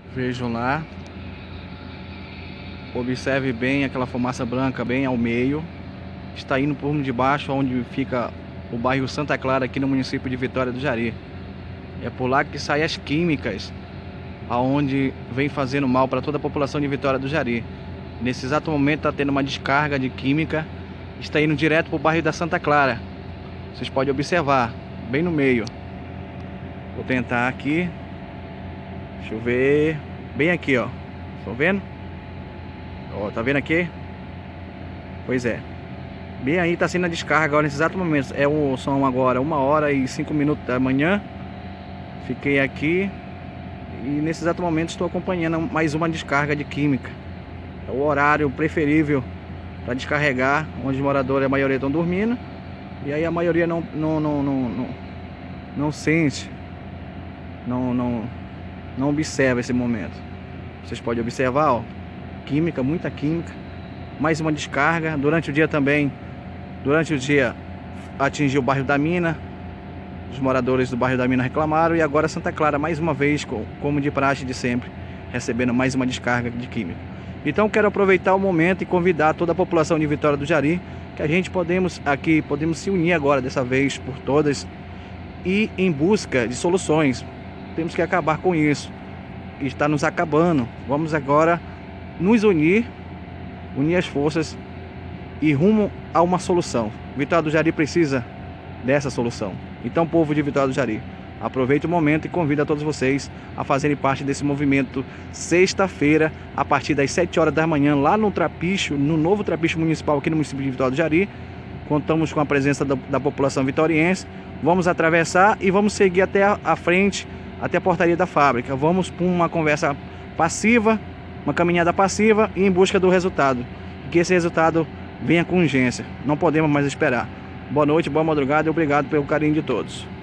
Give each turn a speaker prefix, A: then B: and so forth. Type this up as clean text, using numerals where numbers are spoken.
A: Vejam lá. Observe bem aquela fumaça branca bem ao meio. Está indo por de baixo, onde fica o bairro Santa Clara, aqui no município de Vitória do Jari. É por lá que saem as químicas, aonde vem fazendo mal para toda a população de Vitória do Jari. Nesse exato momento está tendo uma descarga de química. Está indo direto para o bairro da Santa Clara. Vocês podem observar, bem no meio. Vou tentar aqui. Deixa eu ver. Bem aqui, ó. Estão vendo? Ó, tá vendo aqui? Pois é. Bem aí tá sendo a descarga agora nesse exato momento. São agora 1h05 da manhã. Fiquei aqui e nesse exato momento estou acompanhando mais uma descarga de química. É o horário preferível para descarregar, onde os moradores, a maioria estão dormindo. E aí a maioria não sente, não observa esse momento. Vocês podem observar, ó, química, muita química. Mais uma descarga. Durante o dia também, atingiu o bairro da Mina. Os moradores do bairro da Mina reclamaram. E agora Santa Clara, mais uma vez, como de praxe de sempre, recebendo mais uma descarga de química. Então quero aproveitar o momento e convidar toda a população de Vitória do Jari, que a gente podemos se unir agora, dessa vez por todas, e em busca de soluções. Temos que acabar com isso. Está nos acabando. Vamos agora nos unir as forças e rumo a uma solução. Vitória do Jari precisa dessa solução. Então, povo de Vitória do Jari, aproveite o momento e convido a todos vocês a fazerem parte desse movimento sexta-feira, a partir das 7 horas da manhã, lá no Trapicho, no novo Trapicho Municipal aqui no município de Vitória do Jari. Contamos com a presença da população vitoriense. Vamos atravessar e vamos seguir até a frente, até a portaria da fábrica. Vamos para uma conversa passiva, uma caminhada passiva e em busca do resultado. Que esse resultado venha com urgência. Não podemos mais esperar. Boa noite, boa madrugada e obrigado pelo carinho de todos.